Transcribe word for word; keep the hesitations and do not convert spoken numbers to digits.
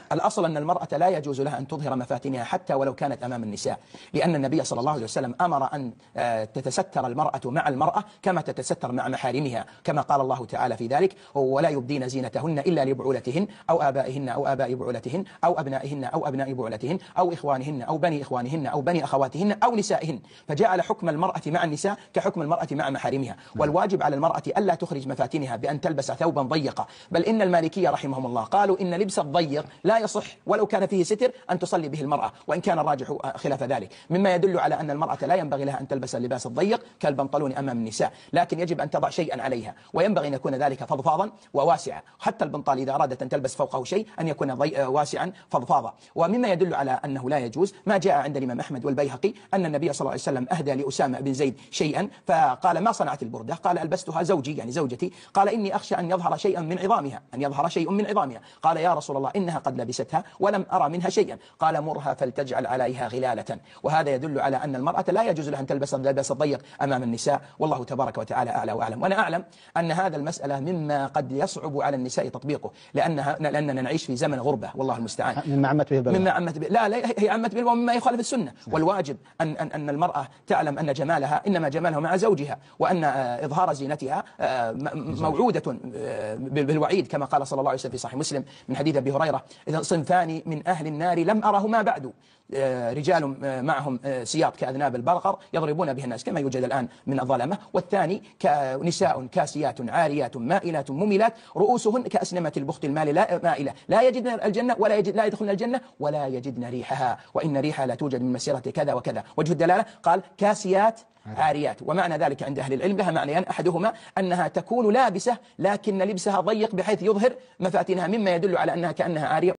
الأصل أن المرأة لا يجوز لها أن تظهر مفاتنها حتى ولو كانت أمام النساء، لأن النبي صلى الله عليه وسلم أمر أن تتستر المرأة مع المرأة كما تتستر مع محارمها، كما قال الله تعالى في ذلك: ولا يبدين زينتهن إلا لبعولتهن أو آبائهن أو آباء بعولتهن أو أبنائهن أو أبناء بعولتهن أو إخوانهن أو بني إخوانهن أو بني أخواتهن أو نسائهن، فجعل حكم المرأة مع النساء كحكم المرأة مع محارمها. والواجب على المرأة ألا تخرج مفاتنها بأن تلبس ثوبا ضيقا، بل إن المالكية رحمهم الله قالوا إن لبس الضيق لا يصح ولو كان فيه ستر أن تصلي به المرأة، وإن كان الراجح خلاف ذلك، مما يدل على أن المرأة لا ينبغي لها أن تلبس اللباس الضيق كالبنطلون أمام النساء، لكن يجب أن تضع شيئا عليها، وينبغي أن يكون ذلك فضفاضا وواسعا، حتى البنطال إذا أرادت أن تلبس فوقه شيء أن يكون واسعا فضفاضا. ومما يدل على أنه لا يجوز ما جاء عند الإمام أحمد والبيهقي أن النبي صلى الله عليه وسلم أهدى لأسامة بن زيد شيئا، فقال: ما صنعت البردة؟ قال: ألبستها زوجي، يعني زوجتي. قال: إني أخشى أن يظهر شيئا من عظامها، أن يظهر شيء من عظامها. قال: يا رسول الله إنها قد لبستها ولم أرى منها شيئا. قال: مرها فلتجعل عليها غلالة. وهذا يدل على أن المرأة لا يجوز لها أن تلبس اللباس الضيق أمام النساء، والله تبارك وتعالى أعلى وأعلم. وأنا أعلم أن هذا المسألة مما قد يصعب على النساء تطبيقه، لأنها لأننا نعيش في زمن غربة، والله المستعان. مما عمت به البلوى. مما عمت به لا, لا هي عمت به ومما يخالف السنة. والواجب أن أن أن المرأة تعلم أن جمالها إنما جمالها مع زوجها، وأن إظهار زينتها موعودة بالوعيد، كما قال صلى الله عليه وسلم في صحيح مسلم من حديث أبي هريرة: صنفان من أهل النار لم أرهما بعد، رجال معهم سياط كأذناب البقر يضربون بها الناس كما يوجد الآن من الظلمة، والثاني نساء كاسيات عاريات مائلات مميلات رؤوسهن كأسنمة البخت المال لا مائلة لا يجدن الجنة ولا يجد لا يدخلن الجنة ولا يجدن ريحها، وإن ريحها لا توجد من مسيرة كذا وكذا. وجه الدلالة قال: كاسيات عاريات. ومعنى ذلك عند أهل العلم لها معنيان: أحدهما أنها تكون لابسة لكن لبسها ضيق بحيث يظهر مفاتنها، مما يدل على أنها كأنها عارية.